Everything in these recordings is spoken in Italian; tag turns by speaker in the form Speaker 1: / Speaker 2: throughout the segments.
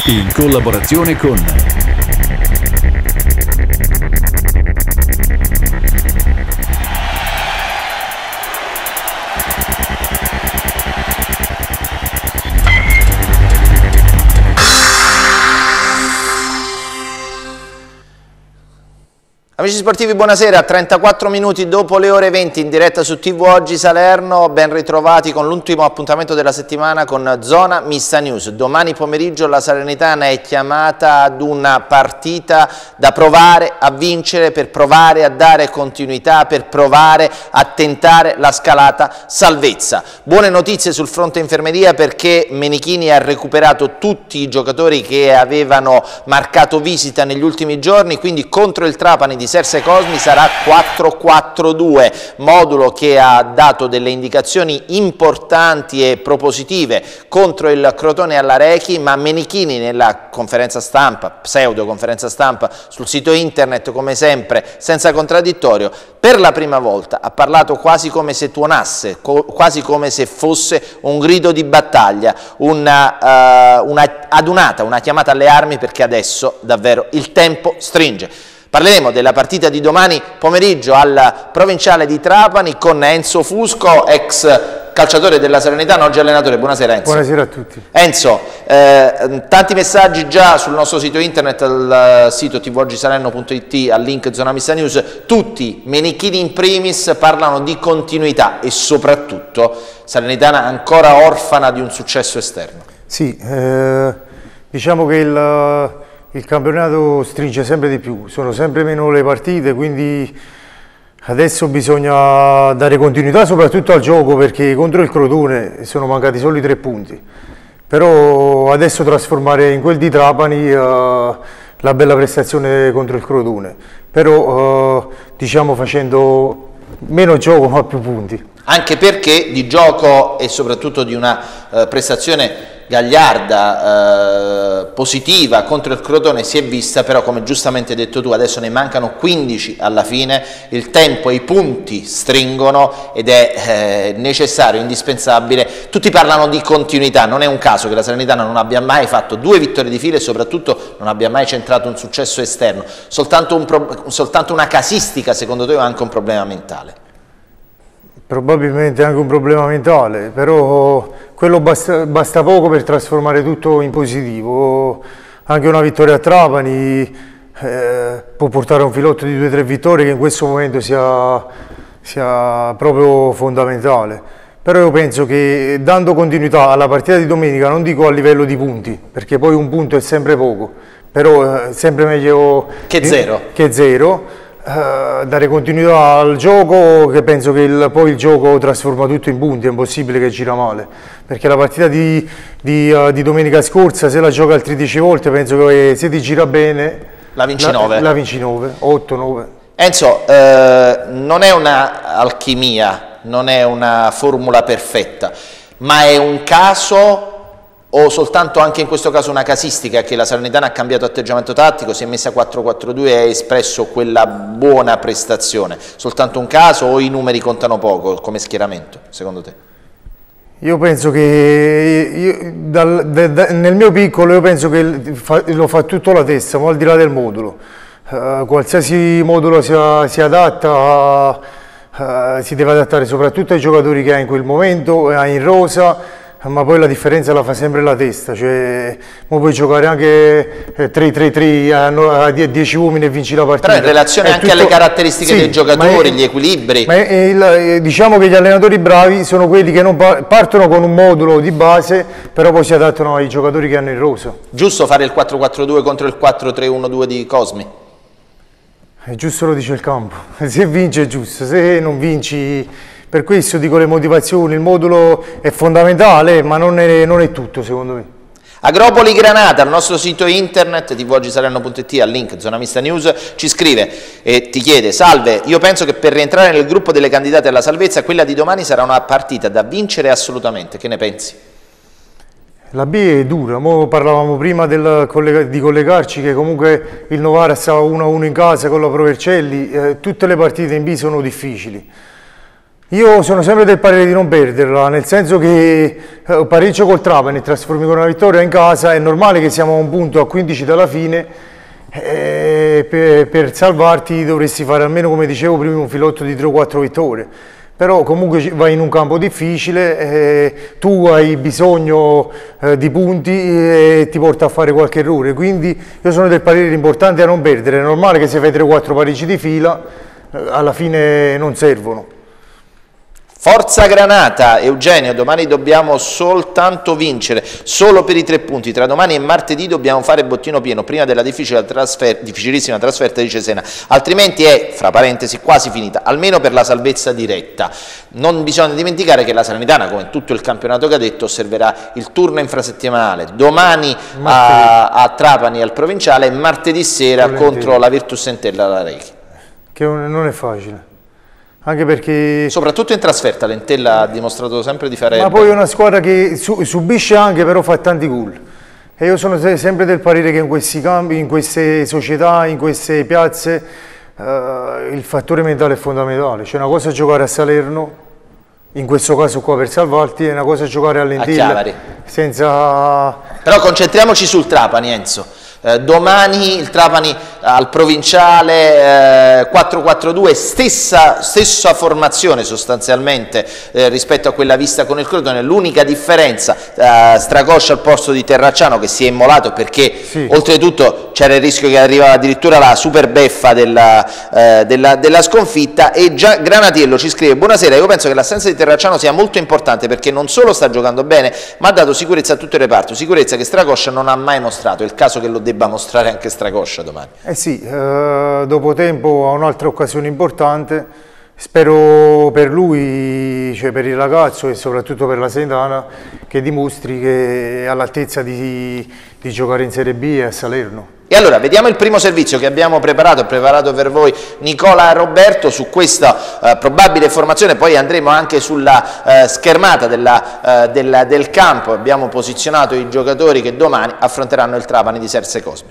Speaker 1: in collaborazione con
Speaker 2: Amici sportivi, buonasera. 34 minuti dopo le ore 20 in diretta su TV Oggi Salerno, ben ritrovati con l'ultimo appuntamento della settimana con Zona Mista News. Domani pomeriggio la Salernitana è chiamata ad una partita da provare a vincere, per provare a dare continuità, per provare a tentare la scalata salvezza. Buone notizie sul fronte infermeria, perché Menichini ha recuperato tutti i giocatori che avevano marcato visita negli ultimi giorni, quindi contro il Trapani di Serse Cosmi sarà 4-4-2, modulo che ha dato delle indicazioni importanti e propositive contro il Crotone all'Arechi, ma Menichini nella conferenza stampa, pseudo conferenza stampa sul sito internet, come sempre senza contraddittorio, per la prima volta ha parlato quasi come se tuonasse, quasi come se fosse un grido di battaglia, una adunata, una chiamata alle armi, perché adesso davvero il tempo stringe. Parleremo della partita di domani pomeriggio al Provinciale di Trapani con Enzo Fusco, ex calciatore della Salernitana, oggi allenatore. Buonasera Enzo.
Speaker 3: Buonasera a tutti.
Speaker 2: Enzo, tanti messaggi già sul nostro sito internet, al sito tvoggisalerno.it, al link Zona Mista News. Tutti, Menichini in primis, parlano di continuità e soprattutto Salernitana ancora orfana di un successo esterno.
Speaker 3: Sì, diciamo che il campionato stringe sempre di più, sono sempre meno le partite, quindi adesso bisogna dare continuità soprattutto al gioco, perché contro il Crotone sono mancati solo i 3 punti, però adesso trasformare in quel di Trapani la bella prestazione contro il Crotone, però diciamo facendo meno gioco ma più punti. Anche perché di gioco e soprattutto di una prestazione gagliarda, positiva contro il Crotone si è vista, però come giustamente hai detto tu adesso ne mancano 15 alla fine, il tempo e i punti stringono ed è necessario, indispensabile. Tutti parlano di continuità, non è un caso che la Salernitana non abbia mai fatto 2 vittorie di fila e soprattutto non abbia mai centrato un successo esterno, soltanto una casistica secondo te o anche un problema mentale? Probabilmente anche un problema mentale, però quello basta poco per trasformare tutto in positivo. Anche una vittoria a Trapani può portare a un filotto di 2 o 3 vittorie che in questo momento sia proprio fondamentale. Però io penso che dando continuità alla partita di domenica, non dico a livello di punti, perché poi un punto è sempre poco, però è sempre meglio che zero. Dare continuità al gioco, che penso che poi il gioco trasforma tutto in punti, è impossibile che gira male, perché la partita di domenica scorsa, se la gioca altre 10 volte, penso che se ti gira bene la vinci 9, 8-9. Enzo, non è una alchimia, non è una formula perfetta, ma è un caso o soltanto anche in questo caso una casistica che la Salernitana ha cambiato atteggiamento tattico, si è messa 4-4-2 e ha espresso quella buona prestazione? Soltanto un caso o i numeri contano poco come schieramento, secondo te? Io penso che nel mio piccolo io penso che lo fa tutto la testa, ma al di là del modulo. Qualsiasi modulo si adatta, si deve adattare soprattutto ai giocatori che ha in quel momento, ha in rosa, ma poi la differenza la fa sempre la testa, cioè puoi giocare anche 3-3-3 a 10 uomini e vinci la partita. Però in relazione anche alle caratteristiche dei giocatori, gli equilibri. Diciamo che gli allenatori bravi sono quelli che non partono con un modulo di base, però poi si adattano ai giocatori che hanno in rosa. Giusto fare il 4-4-2 contro il 4-3-1-2 di Cosmi? È giusto, lo dice il campo, se vinci è giusto, se non vinci. Per questo dico le motivazioni, il modulo è fondamentale, ma non è tutto secondo me. Agropoli Granata, al nostro sito internet tvoggisalerno.it, al link Zona Mista News, ci scrive e ti chiede: salve, io penso che per rientrare nel gruppo delle candidate alla salvezza quella di domani sarà una partita da vincere assolutamente, che ne pensi? La B è dura, parlavamo prima di collegarci che comunque il Novara sta 1-1 in casa con la Provercelli, tutte le partite in B sono difficili.
Speaker 1: Io sono sempre del parere di non perderla, nel senso che pareggio col Trapani e trasformi con una vittoria in casa, è normale che siamo a un punto a 15 dalla fine, per salvarti dovresti fare almeno, come dicevo prima, un filotto di 3 o 4 vittorie. Però comunque vai in un campo difficile, tu hai bisogno di punti e ti porta a fare qualche errore, quindi io sono del parere importante a non perdere, è normale che se fai 3 o 4 pareggi di fila alla fine non servono.
Speaker 2: Forza Granata, Eugenio, domani dobbiamo soltanto vincere, solo per i 3 punti, tra domani e martedì dobbiamo fare bottino pieno, prima della difficilissima trasferta di Cesena, altrimenti è, fra parentesi, quasi finita, almeno per la salvezza diretta. Non bisogna dimenticare che la Salernitana, come tutto il campionato cadetto, osserverà il turno infrasettimanale, domani a Trapani al Provinciale e martedì sera contro la Virtus Entella alla Rechi.
Speaker 1: Che non è facile. Anche perché...
Speaker 2: Soprattutto in trasferta l'Entella ha dimostrato sempre di fare...
Speaker 1: Ma poi è una squadra che subisce anche, però fa tanti gol. E io sono sempre del parere che in questi campi, in queste società, in queste piazze, il fattore mentale è fondamentale. C'è una cosa giocare a Salerno, in questo caso qua per salvarti, è una cosa giocare all'Entella. Senza...
Speaker 2: Però concentriamoci sul Trapani, Enzo. Domani il Trapani al Provinciale 4-4-2, stessa formazione sostanzialmente rispetto a quella vista con il Crotone, l'unica differenza Stracoscia al posto di Terracciano, che si è immolato perché oltretutto c'era il rischio che arrivava addirittura la super beffa della sconfitta. E già Granatiello ci scrive: buonasera, io penso che l'assenza di Terracciano sia molto importante perché non solo sta giocando bene ma ha dato sicurezza a tutto il reparto, sicurezza che Stracoscia non ha mai mostrato, è il caso che lo debba mostrare anche Stracoscia domani.
Speaker 1: Sì, dopo tempo ha un'altra occasione importante, spero per lui, cioè per il ragazzo e soprattutto per la Salernitana, che dimostri che è all'altezza di giocare in Serie B e a Salerno.
Speaker 2: E allora vediamo il primo servizio che abbiamo preparato per voi Nicola Roberto su questa probabile formazione, poi andremo anche sulla schermata del campo, abbiamo posizionato i giocatori che domani affronteranno il Trapani di Serse Cosmi.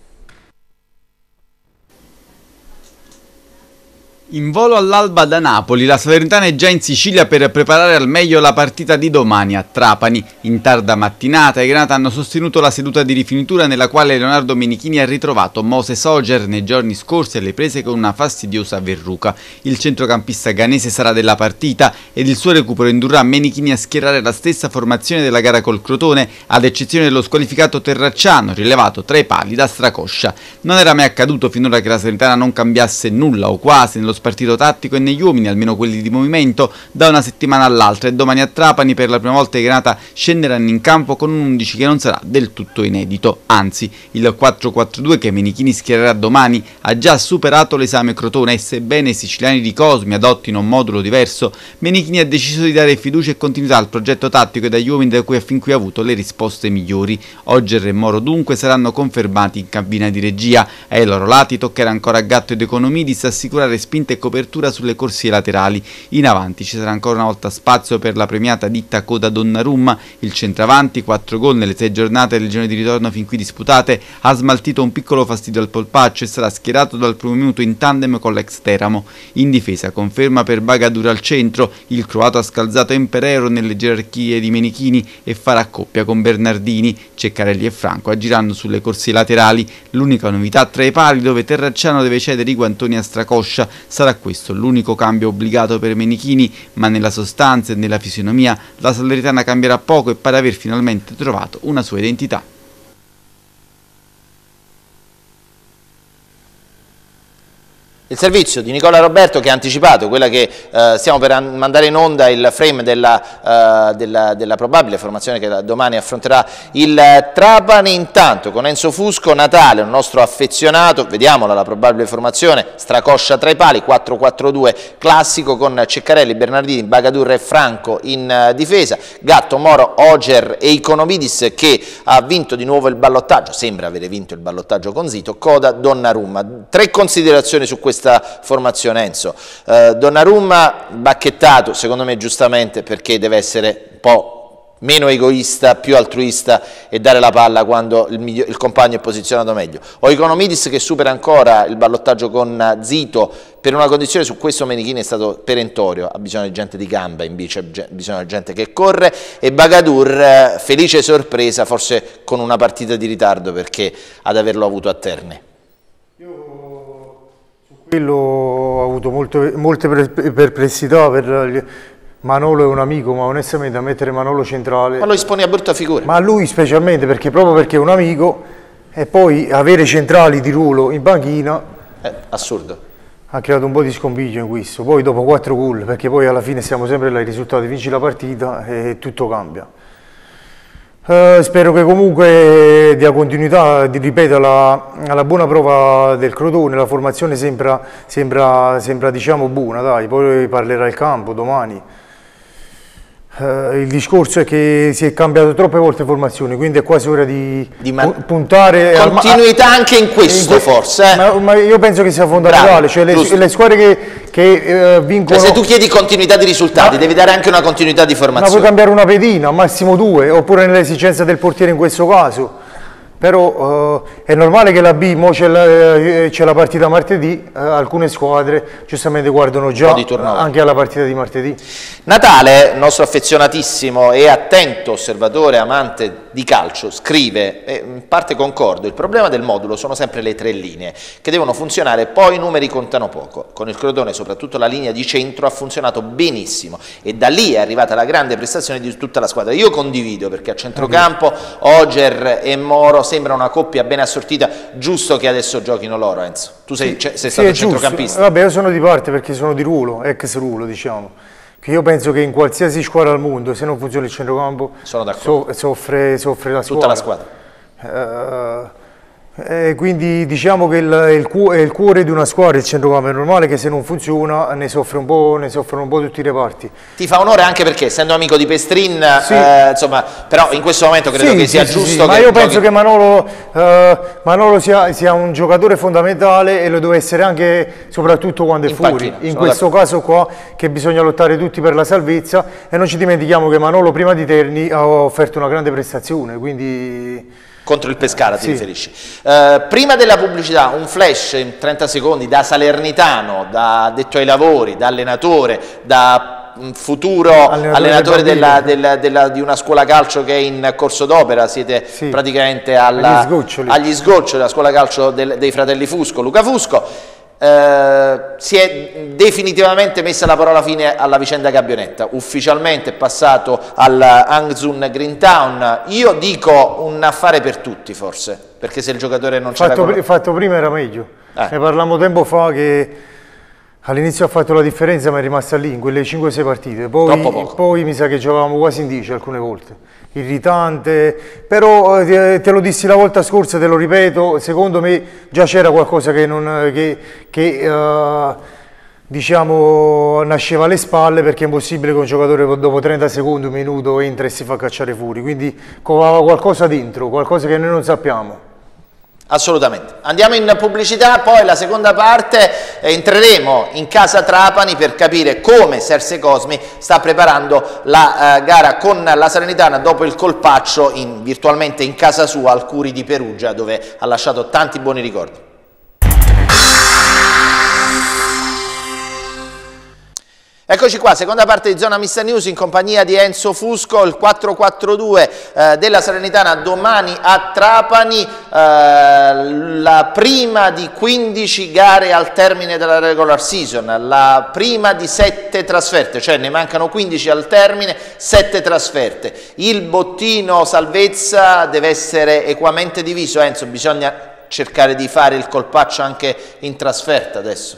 Speaker 4: In volo all'alba da Napoli, la Salernitana è già in Sicilia per preparare al meglio la partita di domani a Trapani. In tarda mattinata i Granata hanno sostenuto la seduta di rifinitura nella quale Leonardo Menichini ha ritrovato Moses Oger nei giorni scorsi alle prese con una fastidiosa verruca. Il centrocampista ghanese sarà della partita ed il suo recupero indurrà Menichini a schierare la stessa formazione della gara col Crotone, ad eccezione dello squalificato Terracciano, rilevato tra i pali da Stracoscia. Non era mai accaduto finora che la Salernitana non cambiasse nulla o quasi nello partito tattico e negli uomini, almeno quelli di movimento, da una settimana all'altra, e domani a Trapani per la prima volta i Granata scenderanno in campo con un 11 che non sarà del tutto inedito, anzi il 4-4-2 che Menichini schiererà domani ha già superato l'esame Crotone e sebbene i siciliani di Cosmi adottino un modulo diverso, Menichini ha deciso di dare fiducia e continuità al progetto tattico e dagli uomini da cui ha fin qui avuto le risposte migliori. Oger e Moro dunque saranno confermati in cabina di regia, ai loro lati toccherà ancora a Gatto ed Economidis assicurare spinta e copertura sulle corsie laterali. In avanti ci sarà ancora una volta spazio per la premiata ditta coda Donnarumma. Il centravanti, 4 gol nelle 6 giornate del girone di ritorno fin qui disputate, ha smaltito un piccolo fastidio al polpaccio e sarà schierato dal primo minuto in tandem con l'ex Teramo. In difesa conferma per Bagadur al centro, il croato ha scalzato Emperero nelle gerarchie di Menichini e farà coppia con Bernardini. Ceccarelli e Franco agiranno sulle corsie laterali. L'unica novità tra i pali, dove Terracciano deve cedere Iguantoni a Stracoscia. Sarà questo l'unico cambio obbligato per Menichini, ma nella sostanza e nella fisionomia la Salernitana cambierà poco e pare aver finalmente trovato una sua identità.
Speaker 2: Il servizio di Nicola Roberto che ha anticipato quella che stiamo per mandare in onda, il frame della probabile formazione che domani affronterà il Trapani. Intanto con Enzo Fusco, Natale, un nostro affezionato, vediamola la probabile formazione: Stracoscia tra i pali, 4-4-2 classico con Ceccarelli, Bernardini, Bagadur e Franco in difesa, Gatto, Moro, Oger e Economidis che ha vinto di nuovo il ballottaggio, sembra avere vinto il ballottaggio con Zito, coda Donnarumma. 3 considerazioni su questa formazione, Enzo. Donnarumma bacchettato, secondo me giustamente, perché deve essere un po'
Speaker 3: meno egoista, più altruista e dare la palla quando il compagno è posizionato meglio. O Ikonomidis che supera ancora il ballottaggio con Zito per una condizione, su questo Menichini è stato perentorio, ha bisogno di gente di gamba, invece ha bisogno di gente che corre, e Bagadur felice sorpresa, forse con una partita di ritardo perché ad averlo avuto a Terni.
Speaker 1: Io su quello ho avuto molte perplessità. Manolo è un amico, ma onestamente a mettere Manolo centrale...
Speaker 3: Ma lo esponi a brutta figura.
Speaker 1: Ma lui specialmente, proprio perché è un amico, e poi avere centrali di ruolo in panchina...
Speaker 3: Assurdo.
Speaker 1: Ha creato un po' di scompiglio in questo. Poi dopo 4 gol, perché poi alla fine siamo sempre là, i risultati, vinci la partita e tutto cambia. Spero che comunque dia continuità, ripeto, alla buona prova del Crotone. La formazione sembra diciamo buona, dai, poi parlerà il campo domani. Il discorso è che si è cambiato troppe volte formazione, quindi è quasi ora di puntare
Speaker 3: continuità anche in questo, forse.
Speaker 1: Ma io penso che sia fondamentale.
Speaker 3: Bravo,
Speaker 1: cioè le squadre che vincono...
Speaker 3: Cioè, se tu chiedi continuità di risultati, devi dare anche una continuità di formazione.
Speaker 1: Ma puoi cambiare una pedina, massimo 2, oppure nell'esigenza del portiere in questo caso. Però è normale che la B, mo c'è la partita martedì, alcune squadre giustamente guardano già anche alla partita di martedì.
Speaker 3: Natale, nostro affezionatissimo e attento osservatore, amante di calcio, scrive, e in parte concordo, il problema del modulo sono sempre le 3 linee, che devono funzionare, poi i numeri contano poco. Con il Crotone soprattutto la linea di centro ha funzionato benissimo e da lì è arrivata la grande prestazione di tutta la squadra. Io condivido, perché a centrocampo Oger e Moro sembra una coppia ben assortita, giusto che adesso giochino loro, Enzo. Tu sei stato centrocampista.
Speaker 1: Vabbè, io sono di parte perché sono di ruolo, ex ruolo, diciamo. Che io penso che in qualsiasi squadra al mondo, se non funziona il centrocampo, soffre la squadra.
Speaker 3: Tutta la squadra.
Speaker 1: Quindi diciamo che è il cuore di una squadra il centrocampo. È normale che se non funziona ne soffrono un po' tutti i reparti.
Speaker 3: Ti fa onore anche perché, essendo amico di Pestrin,
Speaker 1: sì.
Speaker 3: Insomma, però in questo momento credo che sia giusto.
Speaker 1: Ma io penso che Manolo sia un giocatore fondamentale, e lo deve essere anche soprattutto quando è fuori. In questo caso qua, che bisogna lottare tutti per la salvezza, e non ci dimentichiamo che Manolo prima di Terni ha offerto una grande prestazione, quindi...
Speaker 3: Contro il Pescara ti riferisci. Prima della pubblicità un flash in 30 secondi da salernitano, da addetto ai lavori, da allenatore, da futuro allenatore di una scuola calcio che è in corso d'opera. Siete praticamente agli sgoccioli della scuola calcio dei fratelli Fusco, Luca Fusco. Si è definitivamente messa la parola fine alla vicenda Gabbionetta, ufficialmente è passato al Hangzhou Greentown. Io dico un affare per tutti, forse, perché se il giocatore non c'era
Speaker 1: fatto prima era meglio. Ne parlammo tempo fa che all'inizio ha fatto la differenza, ma è rimasta lì in quelle 5-6 partite, poi mi sa che giocavamo quasi in 10 alcune volte. Irritante, però te lo dissi la volta scorsa, te lo ripeto, secondo me già c'era qualcosa che diciamo nasceva alle spalle, perché è impossibile che un giocatore dopo 30 secondi, un minuto entra e si fa cacciare fuori, quindi covava qualcosa dentro, qualcosa che noi non sappiamo.
Speaker 3: Assolutamente. Andiamo in pubblicità, poi la seconda parte entreremo in casa Trapani per capire come Serse Cosmi sta preparando la gara con la Salernitana dopo il colpaccio virtualmente in casa sua al Curi di Perugia, dove ha lasciato tanti buoni ricordi. Eccoci qua, seconda parte di Zona Mista News in compagnia di Enzo Fusco, il 4-4-2 della Salernitana domani a Trapani, la prima di 15 gare al termine della regular season, la prima di 7 trasferte, cioè ne mancano 15 al termine, 7 trasferte. Il bottino salvezza deve essere equamente diviso, Enzo, bisogna cercare di fare il colpaccio anche in trasferta adesso.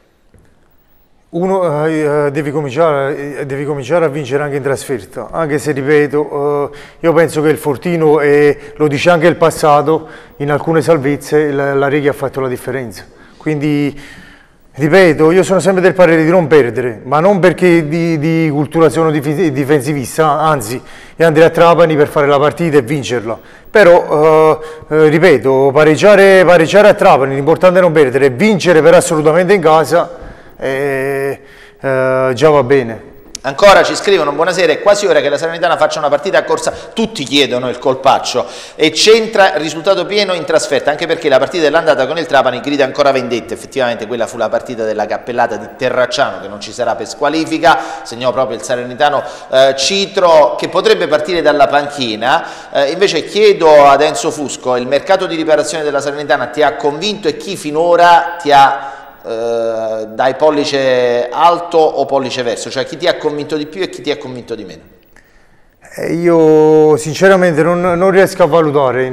Speaker 1: Devi cominciare a vincere anche in trasferta, anche se, ripeto, io penso che il Fortino, e lo dice anche il passato, in alcune salvezze la Reghi ha fatto la differenza. Quindi, ripeto, io sono sempre del parere di non perdere, ma non perché di cultura sono difensivista, anzi, io andrei a Trapani per fare la partita e vincerla. Però, ripeto, pareggiare a Trapani, l'importante è non perdere, vincere però assolutamente in casa, già va bene.
Speaker 3: Ancora ci scrivono: buonasera, è quasi ora che la Salernitana faccia una partita a corsa, tutti chiedono il colpaccio, e c'entra il risultato pieno in trasferta, anche perché la partita dell'andata con il Trapani grida ancora vendetta. Effettivamente quella fu la partita della cappellata di Terracciano, che non ci sarà per squalifica, segnò proprio il salernitano Citro, che potrebbe partire dalla panchina. Invece chiedo ad Enzo Fusco: il mercato di riparazione della Salernitana ti ha convinto, e chi finora ti ha dai pollice alto o pollice verso, cioè chi ti ha convinto di più e chi ti ha convinto di meno?
Speaker 1: Io sinceramente non riesco a valutare,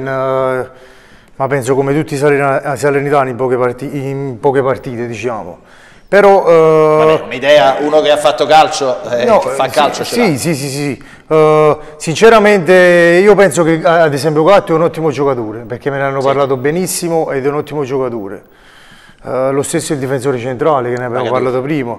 Speaker 1: ma penso come tutti i salernitani in poche partite, diciamo. Però
Speaker 3: vabbè, un'idea, uno che ha fatto calcio,
Speaker 1: no,
Speaker 3: che fa calcio
Speaker 1: sì. Sinceramente io penso che ad esempio Gatto è un ottimo giocatore, perché me ne hanno parlato benissimo, ed è un ottimo giocatore. Lo stesso il difensore centrale, che ne abbiamo parlato prima.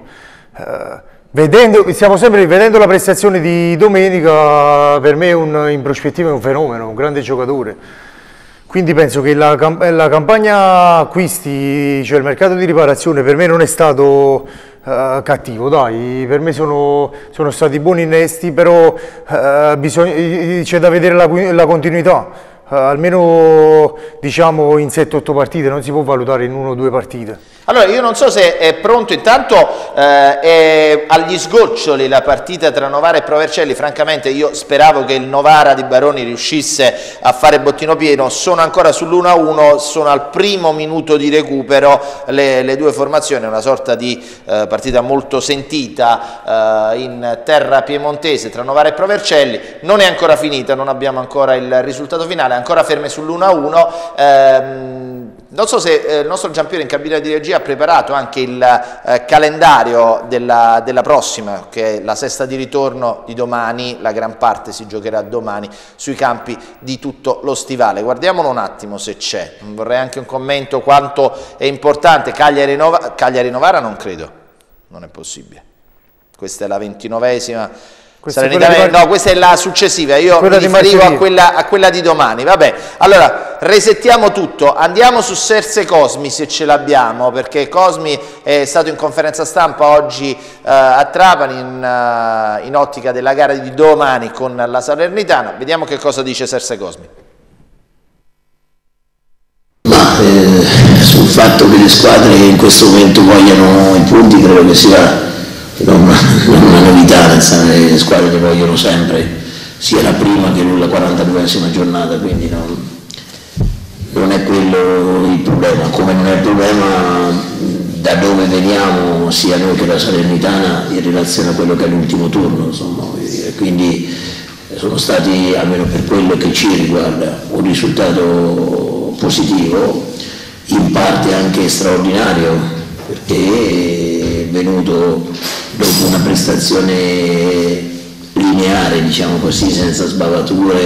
Speaker 1: Stiamo sempre vedendo la prestazione di domenica, per me in prospettiva è un fenomeno, un grande giocatore. Quindi penso che la campagna acquisti, cioè il mercato di riparazione, per me non è stato cattivo, dai, per me sono stati buoni innesti, però c'è da vedere la continuità. Almeno diciamo in 7-8 partite, non si può valutare in 1 o 2 partite.
Speaker 3: Allora, io non so se è pronto, intanto è agli sgoccioli la partita tra Novara e Provercelli. Francamente io speravo che il Novara di Baroni riuscisse a fare bottino pieno, sono ancora sull'1-1, sono al primo minuto di recupero, le due formazioni, una sorta di partita molto sentita in terra piemontese tra Novara e Provercelli. Non è ancora finita, non abbiamo ancora il risultato finale, ancora ferme sull'1-1. Non so se il nostro Giampiero in cabina di regia ha preparato anche il calendario della prossima, che è la sesta di ritorno di domani. La gran parte si giocherà domani sui campi di tutto lo stivale. Guardiamolo un attimo se c'è, vorrei anche un commento quanto è importante. Cagliari-Novara non credo, non è possibile. Questa è la 29esima. No, questa è la successiva, io mi riferivo a quella di domani. Vabbè, allora resettiamo tutto, andiamo su Serse Cosmi se ce l'abbiamo, perché Cosmi è stato in conferenza stampa oggi a Trapani in ottica della gara di domani con la Salernitana. Vediamo che cosa dice Serse Cosmi.
Speaker 5: Sul fatto che le squadre in questo momento vogliano i punti credo che sia non una novità, le squadre le vogliono sempre, sia la prima che la 42esima giornata, quindi non è quello il problema, come non è il problema da dove veniamo sia noi che la Salernitana in relazione a quello che è l'ultimo turno, insomma, quindi sono stati, almeno per quello che ci riguarda, un risultato positivo, in parte anche straordinario, perché è venuto dopo una prestazione lineare, diciamo così, senza sbavature,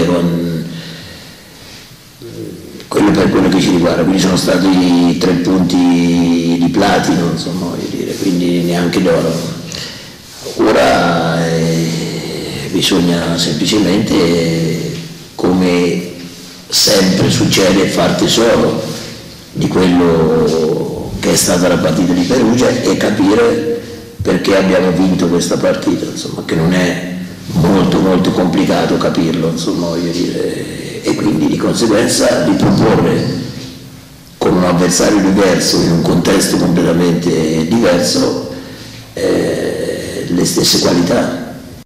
Speaker 5: quello per quello che ci riguarda, quindi sono stati 3 punti di platino, insomma, voglio dire, quindi neanche d'oro. Ora bisogna semplicemente, come sempre succede, far tesoro di quello che è stata la partita di Perugia e capire perché abbiamo vinto questa partita, insomma, che non è molto complicato capirlo, insomma, voglio dire, e quindi di conseguenza riproporre con un avversario diverso, in un contesto completamente diverso, le stesse qualità.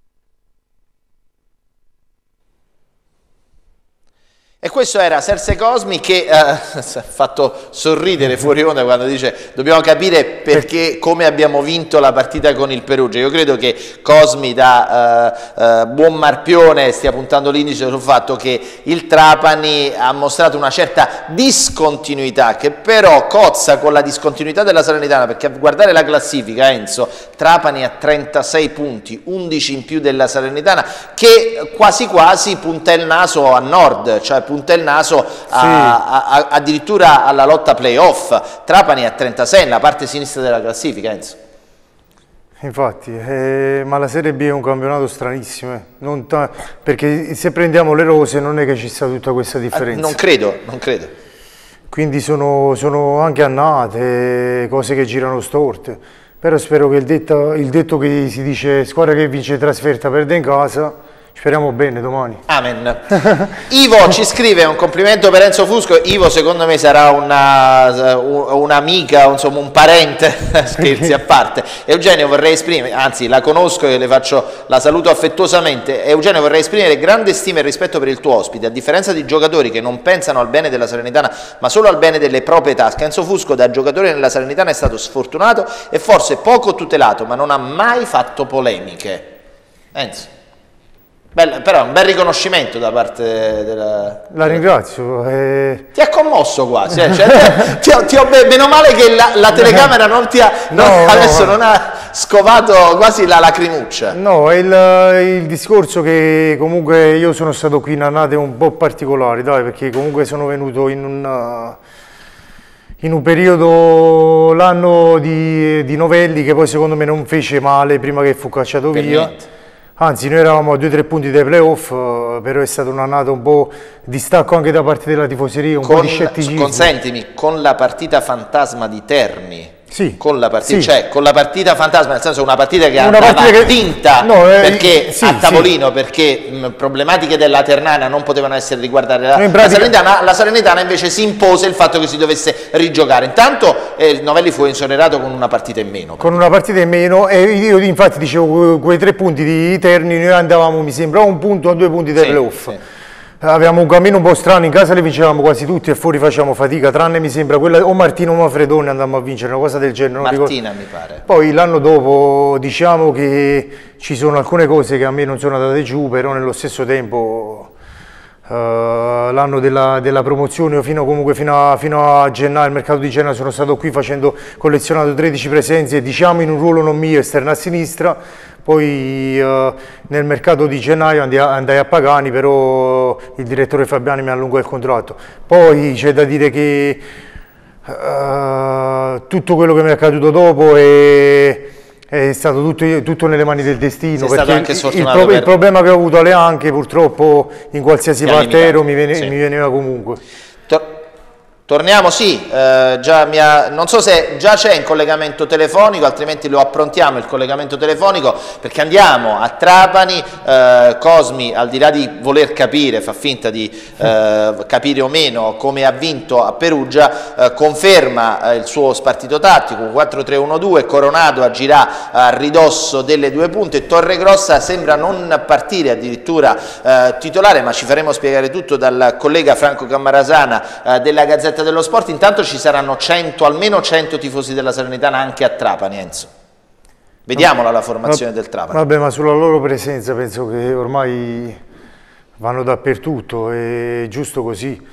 Speaker 3: E questo era Serse Cosmi, che ha fatto sorridere fuori onda quando dice dobbiamo capire perché, come abbiamo vinto la partita con il Perugia. Io credo che Cosmi da buon marpione stia puntando l'indice sul fatto che il Trapani ha mostrato una certa discontinuità, che però cozza con la discontinuità della Salernitana, perché a guardare la classifica, Enzo, Trapani ha 36 punti, 11 in più della Salernitana, che quasi quasi punta il naso a nord, cioè punta il naso addirittura alla lotta playoff. Trapani a 36 nella parte sinistra della classifica, Enzo.
Speaker 1: Infatti, ma la Serie B è un campionato stranissimo, perché se prendiamo le rose non è che ci sia tutta questa differenza.
Speaker 3: Non credo.
Speaker 1: Quindi sono anche annate, cose che girano storte. Però spero che il detto che si dice squadra che vince trasferta perde in casa, speriamo bene domani.
Speaker 2: Amen. Ivo ci scrive un complimento per Enzo Fusco. Ivo secondo me sarà un'amica, insomma un parente, scherzi a parte. Eugenio vorrei esprimere, anzi la conosco e la saluto affettuosamente. Eugenio vorrei esprimere grande stima e rispetto per il tuo ospite. A differenza di giocatori che non pensano al bene della Salernitana ma solo al bene delle proprie tasche, Enzo Fusco da giocatore nella Salernitana è stato sfortunato e forse poco tutelato, ma non ha mai fatto polemiche. Enzo. Però è un bel riconoscimento da parte della...
Speaker 1: La ringrazio.
Speaker 2: Ti ha commosso quasi, meno male che la telecamera non ha scovato quasi la lacrimuccia.
Speaker 1: No, è il discorso che comunque io sono stato qui in annate un po' particolari, dai, perché comunque sono venuto in un periodo, l'anno di Novelli, che poi secondo me non fece male prima che fu cacciato via.
Speaker 2: Niente.
Speaker 1: Anzi, noi eravamo a 2-3 punti dai playoff, però è stata un'annata un po' di stacco anche da parte della tifoseria, un po' di scetticismo.
Speaker 2: Consentimi, con la partita fantasma di Terni.
Speaker 1: Sì,
Speaker 2: con la partita,
Speaker 1: sì.
Speaker 2: Cioè con la partita fantasma, nel senso una partita che andava vinta perché
Speaker 1: sì,
Speaker 2: a tavolino, perché problematiche della Ternana non potevano essere riguardate la Salernitana invece si impose il fatto che si dovesse rigiocare. Intanto Novelli fu esonerato con una partita in meno. Con una partita in meno, e io infatti dicevo quei 3 punti di Terni, noi andavamo mi sembra a 1 punto a 2 punti dai playoff. Sì. Avevamo un cammino un po' strano, in casa li vincevamo quasi tutti e fuori facciamo fatica, tranne mi sembra quella o Martino o Mafredone andammo a vincere, una cosa del genere. Non Martina
Speaker 1: ricordo.
Speaker 2: Mi pare.
Speaker 1: Poi l'anno dopo diciamo che ci sono alcune cose che a me non sono andate giù, però nello stesso tempo l'anno della promozione, o fino a gennaio, il mercato di Gennaio sono stato qui collezionato 13 presenze, diciamo in un ruolo non mio, esterno a sinistra. Poi nel mercato di gennaio andai a Pagani, però il direttore Fabiani mi allungò il contratto. Poi c'è da dire che tutto quello che mi è accaduto dopo è stato tutto nelle mani del destino, perché anche il problema che ho avuto alle anche purtroppo in qualsiasi parte ero mi veniva comunque.
Speaker 2: Torniamo, sì, non so se già c'è in collegamento telefonico, altrimenti lo approntiamo il collegamento telefonico, perché andiamo a Trapani. Cosmi, al di là di voler capire, fa finta di capire o meno come ha vinto a Perugia, conferma il suo spartito tattico, 4-3-1-2, Coronado agirà a ridosso delle 2 punte, Torregrossa sembra non partire addirittura titolare, ma ci faremo spiegare tutto dal collega Franco Cammarasana della Gazzetta dello Sport. Intanto ci saranno almeno 100 tifosi della Salernitana anche a Trapani, Enzo. Vediamola la formazione del Trapani.
Speaker 1: Vabbè, ma sulla loro presenza penso che ormai vanno dappertutto, è giusto così.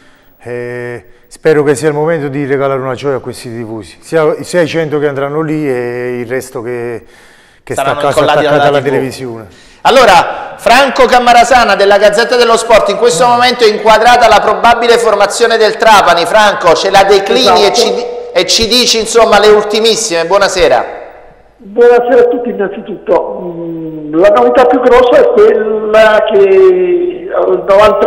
Speaker 1: Spero che sia il momento di regalare una gioia a questi tifosi, sia i 100 che andranno lì e il resto che sta a casa attaccata alla televisione.
Speaker 2: Allora, Franco Cammarasana della Gazzetta dello Sport, in questo momento è inquadrata la probabile formazione del Trapani. Franco, ce la declini e ci dici insomma le ultimissime. Buonasera.
Speaker 6: Buonasera a tutti innanzitutto. La novità più grossa è quella che al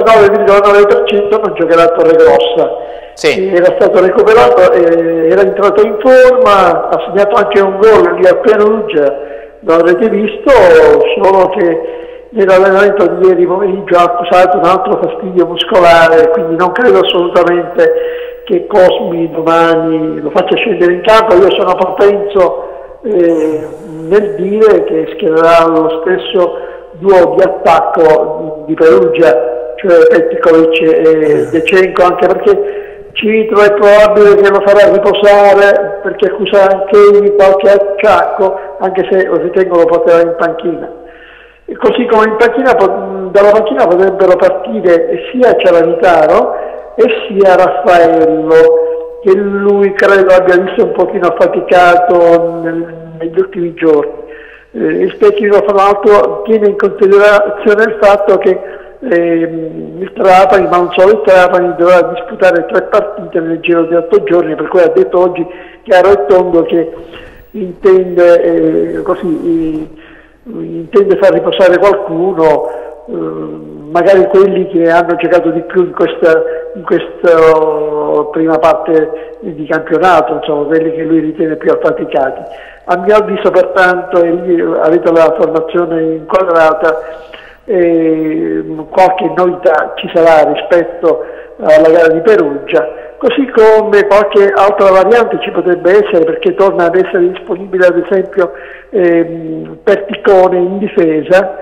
Speaker 6: 99,9% non giocherà a Torregrossa.
Speaker 2: Sì.
Speaker 6: Era stato recuperato, era entrato in forma, ha segnato anche un gol lì a Perugia. Lo avrete visto, solo che nell'allenamento di ieri pomeriggio ha accusato un altro fastidio muscolare, quindi non credo assolutamente che Cosmi domani lo faccia scendere in campo. Io sono propenso nel dire che schiererà lo stesso duo di attacco di Perugia, cioè Petkovic e Dechenko, anche perché Citro è probabile che lo farà riposare perché accusa anche di qualche acciacco, anche se lo ritengo lo porterà in panchina. E così come in panchina, dalla panchina potrebbero partire sia Cialanitaro e sia Raffaello, che lui credo abbia visto un pochino affaticato negli ultimi giorni. Il tecnico fra l'altro tiene in considerazione il fatto che il Trapani, ma non solo il Trapani, dovrà disputare 3 partite nel giro di 8 giorni, per cui ha detto oggi chiaro e tondo che intende far riposare qualcuno, magari quelli che hanno giocato di più in questa prima parte di campionato, insomma, quelli che lui ritiene più affaticati. A mio avviso, pertanto, avete la formazione inquadrata, qualche novità ci sarà rispetto alla gara di Perugia, così come qualche altra variante ci potrebbe essere, perché torna ad essere disponibile ad esempio Perticone in difesa,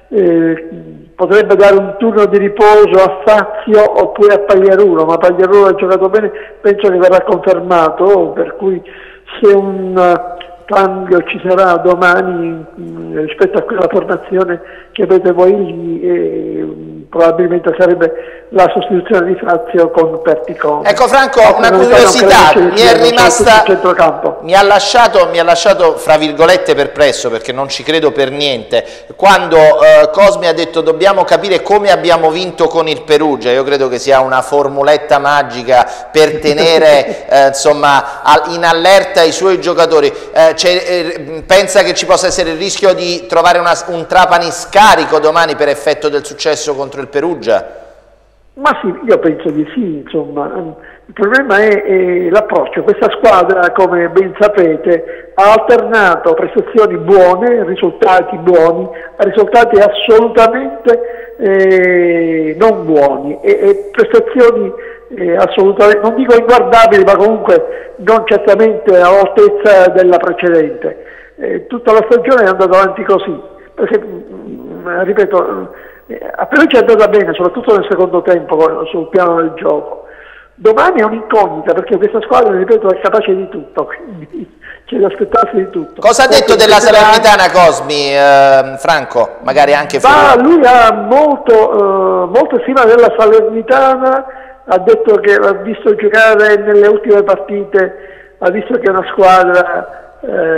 Speaker 6: potrebbe dare un turno di riposo a Fazio oppure a Pagliarulo, ma Pagliarulo ha giocato bene, penso che verrà confermato, per cui se un cambio ci sarà domani rispetto a quella formazione che avete voi lì, probabilmente sarebbe la sostituzione di Fazio con Perticone.
Speaker 2: Ecco Franco, una curiosità mi è rimasta, mi ha lasciato fra virgolette perplesso, perché non ci credo per niente, quando Cosmi ha detto dobbiamo capire come abbiamo vinto con il Perugia. Io credo che sia una formuletta magica per tenere insomma in allerta i suoi giocatori. Pensa che ci possa essere il rischio di trovare un Trapani scarico domani per effetto del successo contro il Perugia?
Speaker 6: Ma sì, io penso di sì, insomma. Il problema è l'approccio. Questa squadra, come ben sapete, ha alternato prestazioni buone, risultati buoni, a risultati assolutamente non buoni e prestazioni assolutamente, non dico inguardabili, ma comunque non certamente all'altezza della precedente. Tutta la stagione è andata avanti così, perché, ripeto, a Perugia è andata bene, soprattutto nel secondo tempo sul piano del gioco. Domani è un'incognita, perché questa squadra, ripeto, è capace di tutto, quindi c'è da aspettarsi di tutto.
Speaker 2: Cosa ha detto della Salernitana Cosmi, Franco? Magari anche
Speaker 6: lui ha molto stima della Salernitana, ha detto che ha visto giocare nelle ultime partite, ha visto che è una squadra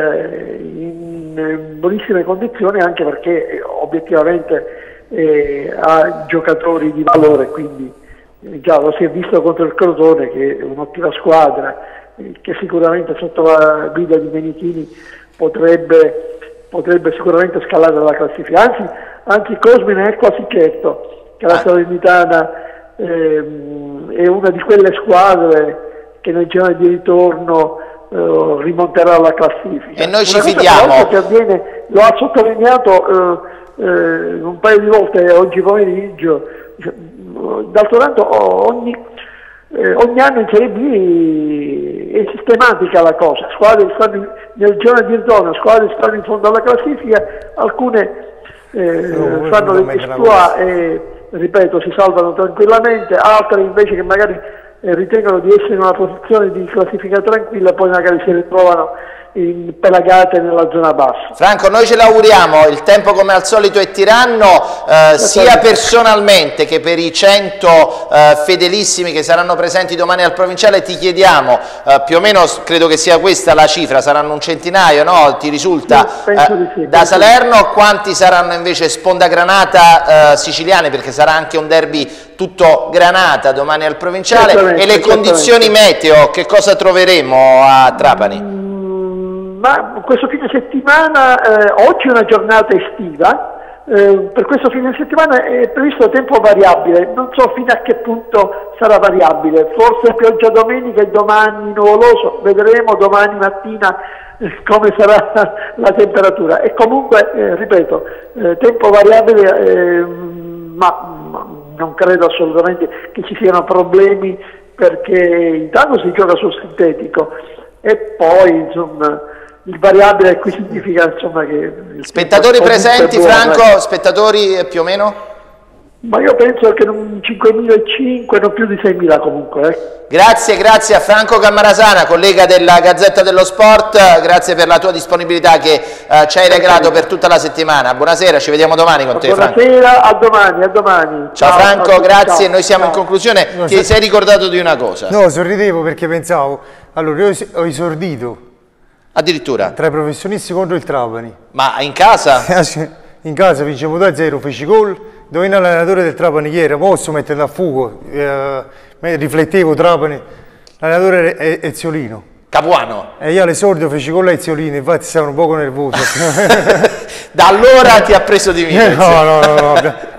Speaker 6: in buonissime condizioni, anche perché obiettivamente ha giocatori di valore, quindi già lo si è visto contro il Crotone, che è un'ottima squadra, che sicuramente sotto la guida di Menichini potrebbe sicuramente scalare la classifica, anzi Cosmi ne è quasi certo che la Salernitana è una di quelle squadre che nel girone di ritorno rimonterà la classifica.
Speaker 2: E noi ci fidiamo.
Speaker 6: Che avviene, lo ha sottolineato un paio di volte oggi pomeriggio. D'altro canto ogni anno in Serie B è sistematica la cosa, squadre stanno nel girone di ritorno, squadre stanno in fondo alla classifica, alcune fanno degli exploit e, ripeto, si salvano tranquillamente, altre invece che magari ritengono di essere in una posizione di classifica tranquilla, poi magari si ritrovano pelagate nella zona bassa.
Speaker 2: Franco, noi ce l'auguriamo, il tempo come al solito è tiranno, sia personalmente che per i 100 fedelissimi che saranno presenti domani al provinciale. Ti chiediamo, più o meno credo che sia questa la cifra, saranno un centinaio, no? Ti risulta?
Speaker 6: Sì, penso di sì,
Speaker 2: da Salerno, quanti saranno invece spondagranata siciliani, perché sarà anche un derby tutto granata domani al provinciale, e le condizioni meteo, che cosa troveremo a Trapani?
Speaker 6: Ma questo fine settimana, oggi è una giornata estiva, per questo fine settimana è previsto tempo variabile, non so fino a che punto sarà variabile, forse pioggia domenica e domani nuvoloso, vedremo domani mattina come sarà la temperatura, e comunque, ripeto, tempo variabile, ma non credo assolutamente che ci siano problemi, perché intanto si gioca sul sintetico e poi insomma il variabile qui significa insomma che...
Speaker 2: Spettatori presenti, Franco, spettatori più o meno?
Speaker 6: Ma io penso che 5.500, non più di 6.000 comunque.
Speaker 2: Grazie a Franco Cammarasana, collega della Gazzetta dello Sport, grazie per la tua disponibilità che ci hai regalato per tutta la settimana. Buonasera, ci vediamo domani con te, Franco.
Speaker 6: Buonasera, a domani.
Speaker 2: Ciao Franco, grazie, noi siamo in conclusione. Ti sei ricordato di una cosa?
Speaker 1: No, sorridevo perché pensavo, allora io ho esordito.
Speaker 2: Addirittura?
Speaker 1: Tra i professionisti contro il Trapani.
Speaker 2: Ma in casa?
Speaker 1: In casa vinciamo 2-0, feci gol, dove l'allenatore del Trapani chi era, posso mettere a fuoco, riflettevo Trapani, l'allenatore è Eziolino.
Speaker 2: Capuano?
Speaker 1: E io all'esordio feci gol a Eziolino, infatti stavo un poco nervoso.
Speaker 2: Da allora ti ha preso di mira?
Speaker 1: No.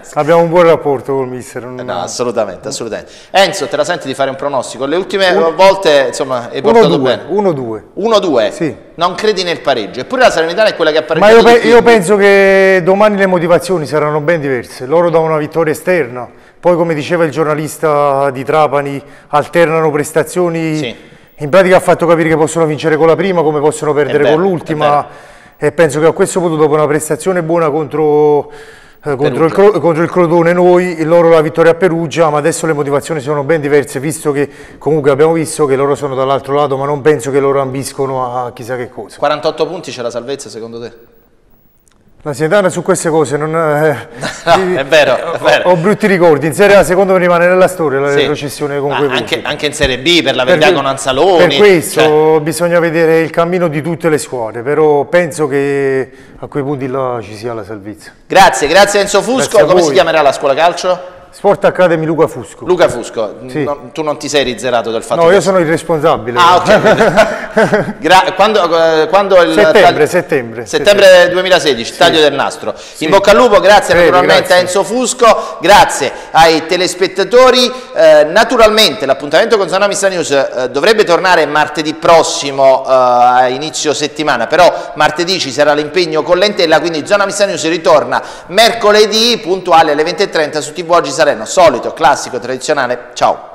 Speaker 1: Abbiamo un buon rapporto col mister.
Speaker 3: No, assolutamente. Enzo, te la senti di fare un pronostico? Le ultime volte, insomma, hai portato bene.
Speaker 1: 1-2.
Speaker 3: 1-2?
Speaker 1: Sì.
Speaker 3: Non credi nel pareggio? Eppure la Salernitana è quella che ha pareggiato.
Speaker 1: Ma io penso che domani le motivazioni saranno ben diverse. Loro da una vittoria esterna, poi come diceva il giornalista di Trapani, alternano prestazioni. Sì. In pratica ha fatto capire che possono vincere con la prima come possono perdere con l'ultima, e penso che a questo punto, dopo una prestazione buona contro il Crotone, loro la vittoria a Perugia, ma adesso le motivazioni sono ben diverse, visto che comunque abbiamo visto che loro sono dall'altro lato, ma non penso che loro ambiscono a chissà che cosa.
Speaker 3: 48 punti, c'è la salvezza secondo te?
Speaker 1: La Salernitana su queste cose non...
Speaker 3: no, è vero.
Speaker 1: Ho brutti ricordi. In Serie A secondo me rimane nella storia la retrocessione con quei punti.
Speaker 3: Anche in Serie B per la verità con Anzaloni.
Speaker 1: Per questo bisogna vedere il cammino di tutte le squadre, però penso che a quei punti là ci sia la salvezza.
Speaker 3: Grazie Enzo Fusco. Come si chiamerà la scuola calcio?
Speaker 1: Sport Academy Luca Fusco.
Speaker 3: Luca Fusco, sì. Tu non ti sei rizzerato del fatto
Speaker 1: che...
Speaker 3: No,
Speaker 1: io sono il responsabile.
Speaker 3: Ah, ok. quando il... Settembre 2016, sì. Taglio del nastro. Sì. In bocca al lupo, grazie naturalmente a Enzo Fusco, grazie ai telespettatori. Naturalmente l'appuntamento con Zona Missa News dovrebbe tornare martedì prossimo a inizio settimana, però martedì ci sarà l'impegno con l'Entella, quindi Zona Missa News ritorna mercoledì puntuale alle 20:30 su TV Oggi Salerno, solito, classico, tradizionale. Ciao.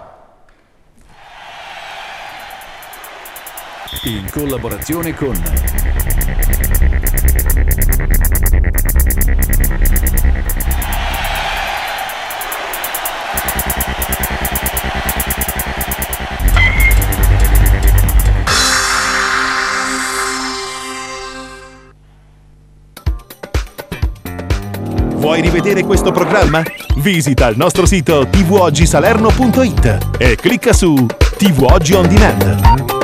Speaker 7: In collaborazione con Vuoi rivedere questo programma? Visita il nostro sito tvoggisalerno.it e clicca su TV Oggi On Demand.